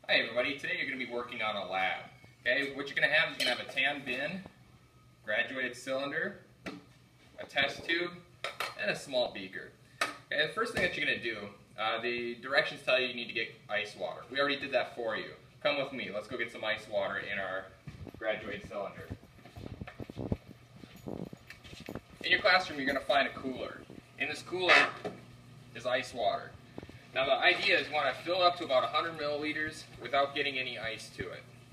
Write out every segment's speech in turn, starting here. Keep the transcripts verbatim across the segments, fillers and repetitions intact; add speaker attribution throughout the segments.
Speaker 1: Hi everybody, today you're going to be working on a lab. Okay, what you're going to have is you're going to have a tan bin, graduated cylinder, a test tube, and a small beaker. Okay, the first thing that you're going to do, uh, the directions tell you you need to get ice water. We already did that for you. Come with me, let's go get some ice water in our graduated cylinder. In your classroom you're going to find a cooler. In this cooler is ice water. Now the idea is you want to fill it up to about one hundred milliliters without getting any ice to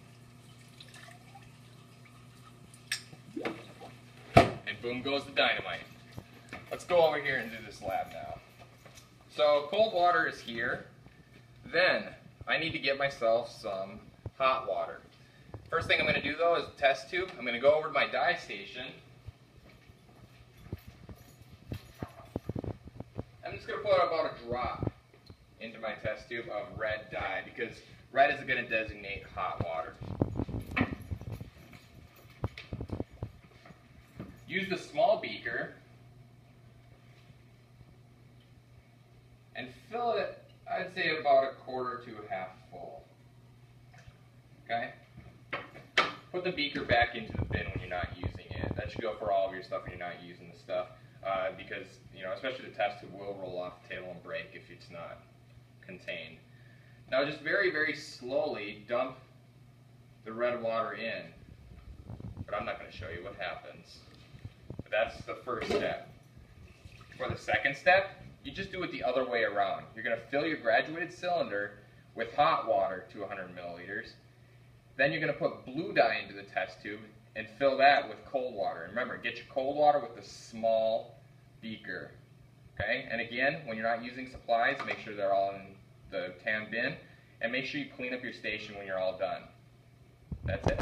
Speaker 1: it. And boom goes the dynamite. Let's go over here and do this lab now. So cold water is here. Then I need to get myself some hot water. First thing I'm going to do though is a test tube. I'm going to go over to my dye station. I'm just going to put about a drop into my test tube of red dye because red is going to designate hot water. Use the small beaker and fill it, I'd say about a quarter to a half full. Okay? Put the beaker back into the bin when you're not using it. That should go for all of your stuff when you're not using the stuff uh, because, you know, especially the test tube will roll off the table and break if it's not contained. Now just very, very slowly dump the red water in. But I'm not going to show you what happens. But that's the first step. For the second step, you just do it the other way around. You're going to fill your graduated cylinder with hot water to one hundred milliliters. Then you're going to put blue dye into the test tube and fill that with cold water. And remember, get your cold water with the small beaker. Okay, and again, when you're not using supplies, make sure they're all in the tan bin, and make sure you clean up your station when you're all done. That's it.